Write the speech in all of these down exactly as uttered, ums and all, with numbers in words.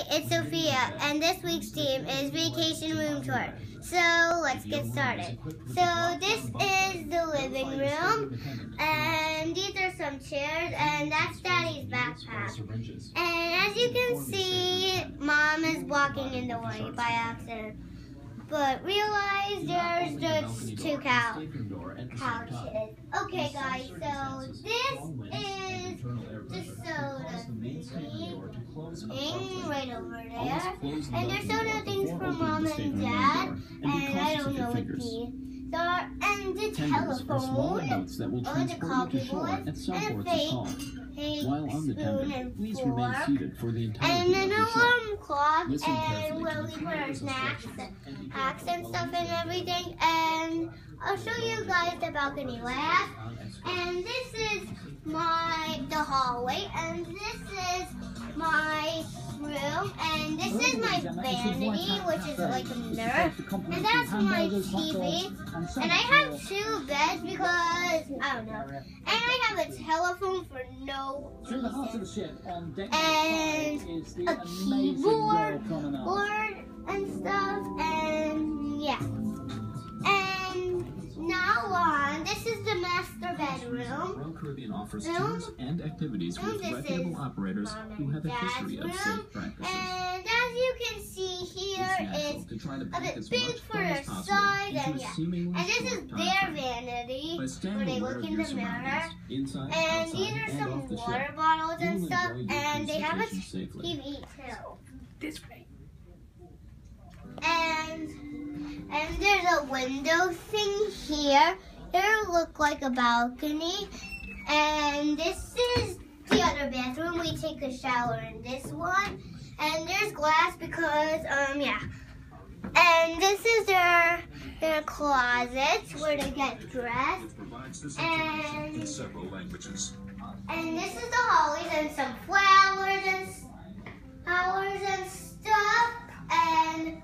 it's Sophia, and this week's theme is Vacation Room Tour. So let's get started. So this is the living room, and these are some chairs, and that's Daddy's backpack. And as you can see, Mom is walking in the way by accident. But realize there's just two cow couches. Okay guys, so this is the soda thing right over there. And there's soda things for Mom and Dad. And I don't know what these are. And the telephone, or the coffee board, and a fake. While on the tender, please remain seated for the entire and an show. alarm clock, Listen and where we put our snacks, hacks and stuff and everything. And I'll show you guys the balcony last. And this is my the hallway, and this is my room, and this is my vanity, which is like a mirror, and that's my T V, and I have two beds because, I don't know, and I have a telephone for no reason, and a keyboard, board, and stuff, and yeah, and now on, this is the master bedroom. Royal Caribbean offers tours and activities with reputable operators who have a history of safe practices. And as you can see here, it's a bit big for their size, and yeah. And this is their vanity, where they look in the mirror. And these are some water bottles and stuff, and they have a T V too. This way. And and there's a window thing here. Here look like a balcony, and this is the other bathroom. We take a shower in this one, and there's glass because um yeah. And this is their their closets where they get dressed, and and this is the hallways and some flowers and flowers and stuff. And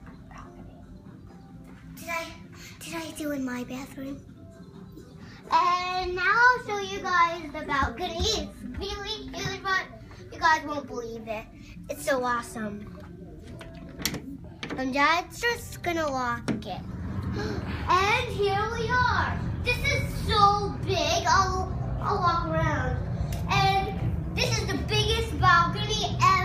did I did I do in my bathroom? And now I'll show you guys the balcony. It's really huge, but you guys won't believe it. It's so awesome. And Dad's just gonna lock it. And here we are. This is so big. I'll, I'll walk around. And this is the biggest balcony ever.